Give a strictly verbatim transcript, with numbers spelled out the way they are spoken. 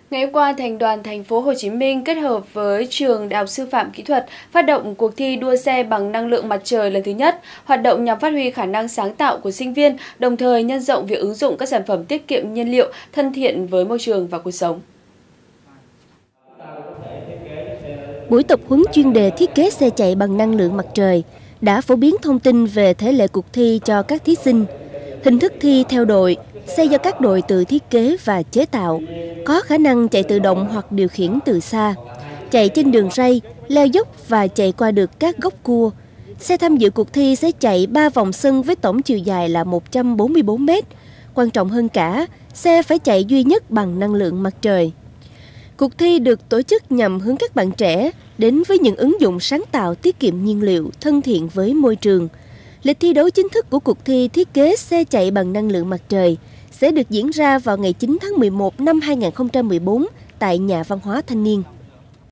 Ngày hôm qua, Thành đoàn Thành phố Hồ Chí Minh kết hợp với Trường Đại học Sư phạm Kỹ thuật phát động cuộc thi đua xe bằng năng lượng mặt trời lần thứ nhất. Hoạt động nhằm phát huy khả năng sáng tạo của sinh viên, đồng thời nhân rộng việc ứng dụng các sản phẩm tiết kiệm nhiên liệu, thân thiện với môi trường và cuộc sống. Buổi tập huấn chuyên đề thiết kế xe chạy bằng năng lượng mặt trời đã phổ biến thông tin về thể lệ cuộc thi cho các thí sinh. Hình thức thi theo đội, xe do các đội tự thiết kế và chế tạo, có khả năng chạy tự động hoặc điều khiển từ xa, chạy trên đường ray, leo dốc và chạy qua được các góc cua. Xe tham dự cuộc thi sẽ chạy ba vòng sân với tổng chiều dài là một trăm bốn mươi tư mét. Quan trọng hơn cả, xe phải chạy duy nhất bằng năng lượng mặt trời. Cuộc thi được tổ chức nhằm hướng các bạn trẻ đến với những ứng dụng sáng tạo tiết kiệm nhiên liệu, thân thiện với môi trường. Lịch thi đấu chính thức của cuộc thi thiết kế xe chạy bằng năng lượng mặt trời sẽ được diễn ra vào ngày chín tháng mười một năm hai nghìn không trăm mười bốn tại Nhà văn hóa Thanh niên.